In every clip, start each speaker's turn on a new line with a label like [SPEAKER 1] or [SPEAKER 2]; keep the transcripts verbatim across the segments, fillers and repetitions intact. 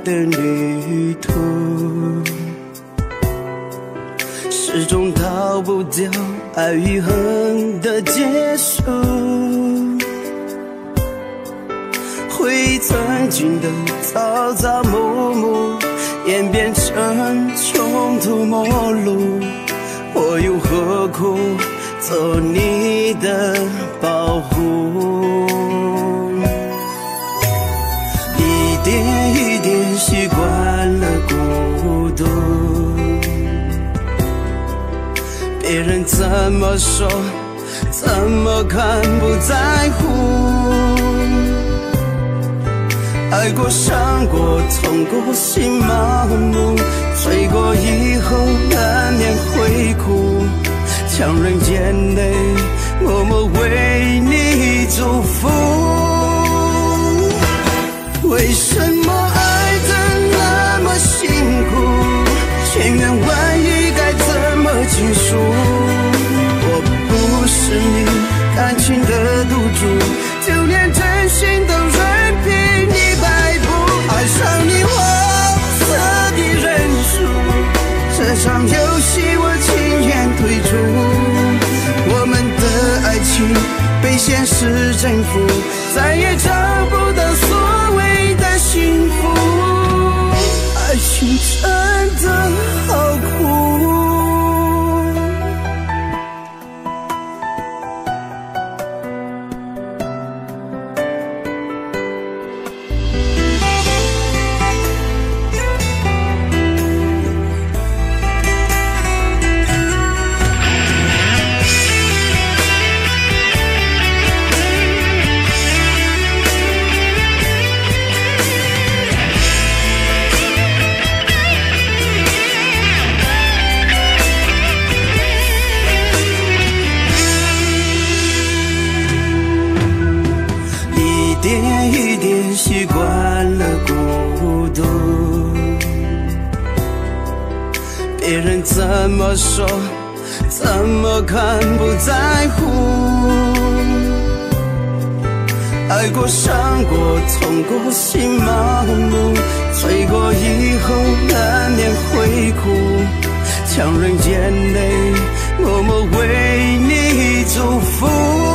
[SPEAKER 1] 的旅途，始终逃不掉爱与恨的结束。回忆曾经的朝朝暮暮，演变成穷途末路，我又何苦做你的保护？一点一点习惯了孤独，别人怎么说怎么看不在乎，爱过伤过痛过心麻木，醉过以后难免会哭，强忍眼泪默默为你祝福。为什么爱得那么辛苦，千言万语该怎么倾诉？我不是你感情的赌注，就连真心都任凭你摆布。爱上你黄色的认输，这场游戏我情愿退出。我们的爱情被现实征服，再也找不到所谓的幸福。爱情真的好苦。一点一点习惯了孤独，别人怎么说怎么看不在乎，爱过伤过痛过心麻木，醉过以后难免会哭，强忍眼泪默默为你祝福。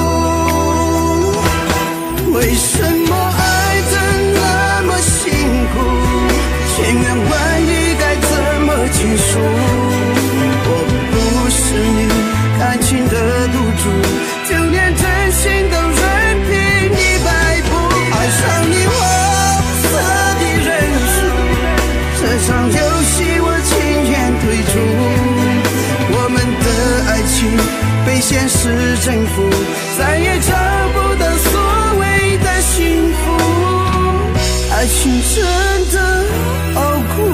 [SPEAKER 1] 为什么爱得那么辛苦，千言万语该怎么倾诉？我不是你感情的赌注，就连真心都任凭你摆布。爱上你黄色的认输，这场游戏我情愿退出。我们的爱情被现实征服，再也找不到所谓的幸福。爱情真的好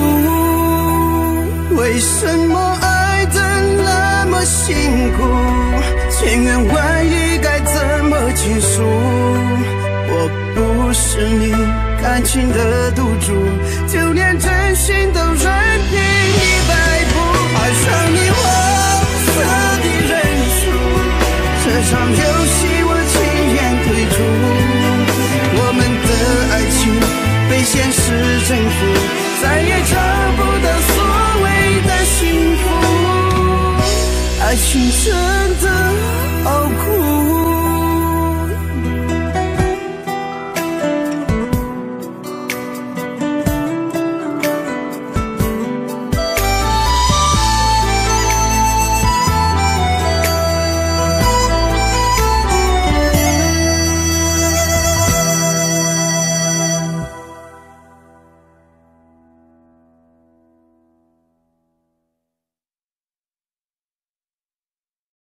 [SPEAKER 1] 苦，为什么爱得那么辛苦？千言万语该怎么倾诉？我不是你感情的赌注，就连真心都任凭你摆布。爱上你黄色的认输，这场游戏我情愿退出。我们的爱情被现实征服，